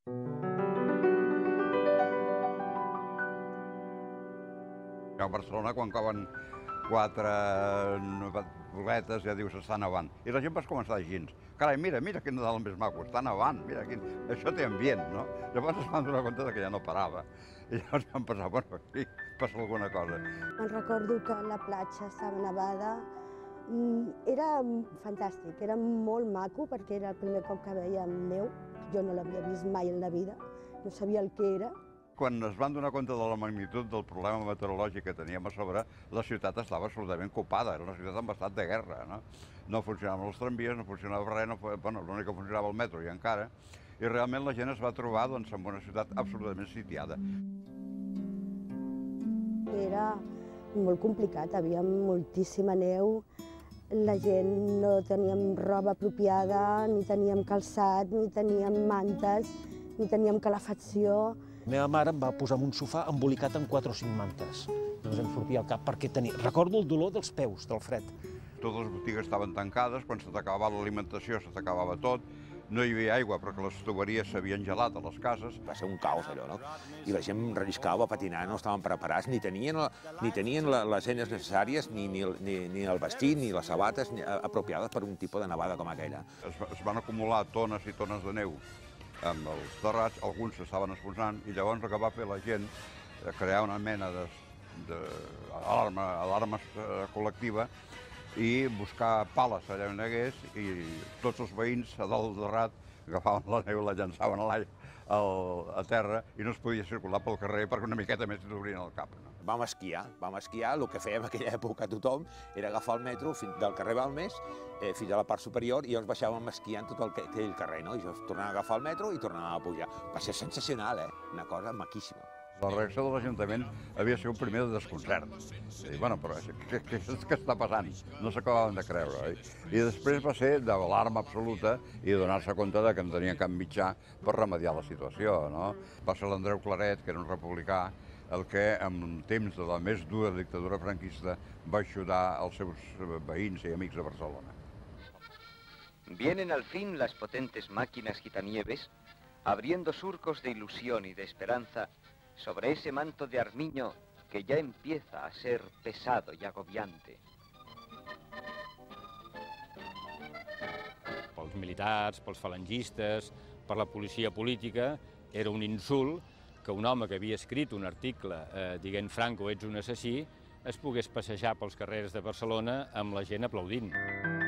A Barcelona, quan cauen 4 boletes, ja dius, està nevant. I la gent vas començar a dir així, carai, mira quin Nadal més maco, està nevant, mira, això té ambient, no? Llavors es van donar compte que ja no parava. I llavors van pensar, bueno, aquí passa alguna cosa. Me'n recordo que la platja estava nevada. Era fantàstic, era molt maco perquè era el primer cop que vèiem neu. Jo no l'havia vist mai en la vida, no sabia el que era. Quan es van donar compte de la magnitud del problema meteorològic que teníem a sobre, la ciutat estava absolutament copada, era una ciutat en estat de guerra, no? No funcionaven els tramvies, no funcionava res, l'únic que funcionava el metro i encara, i realment la gent es va trobar doncs, en una ciutat absolutament sitiada. Era molt complicat, havia moltíssima neu, la gent no teníem roba apropiada, ni teníem calçat, ni teníem mantes, ni teníem calefacció. La meva mare em va posar en un sofà embolicat amb 4 o 5 mantes. Llavors em sortia al cap perquè tenia... Recordo el dolor dels peus, del fred. Totes les botigues estaven tancades, quan se t'acabava l'alimentació se t'acabava tot, no hi havia aigua perquè les tuberies s'havien gelat a les cases. Va ser un caos allò, no? I la gent relliscava, patinant, no estaven preparats, ni tenien les eines necessàries, ni el vestit, ni les sabates apropiades per un tipus de nevada com aquella. Es van acumular tones i tones de neu amb els terrats, alguns s'estaven enfonsant, i llavors el que va fer la gent, crear una mena d'alarma col·lectiva i buscar pales allà on hi hagués, i tots els veïns a dalt del terrat agafaven la neu, la llançaven a terra i no es podia circular pel carrer perquè una miqueta més t'obrien el cap. Vam esquiar, el que fèiem en aquella època tothom era agafar el metro del carrer Balmes fins a la part superior i llavors baixàvem esquiant tot aquell carrer, no? I llavors tornàvem a agafar el metro i tornàvem a pujar. Va ser sensacional, una cosa maquíssima. La reacció de l'Ajuntament havia sigut primer de desconcert. I, bueno, però què està passant? No s'acabaven de creure, oi? I després va ser d'alarma absoluta i donar-se compte que no tenien cap mitjà per remediar la situació, no? Va ser l'Andreu Claret, que era un republicà, el que, en temps de la més dura dictadura franquista, va ajudar els seus veïns i amics de Barcelona. Vienen al fin las potentes máquinas quitanieves, abriendo surcos de ilusión y de esperanza sobre ese manto de armiño que ya empieza a ser pesado y agobiante. Pels militars, pels falangistes, per la policia política, era un insult que un home que havia escrit un article dient Franco, ets un assassí, es pogués passejar pels carrers de Barcelona amb la gent aplaudint.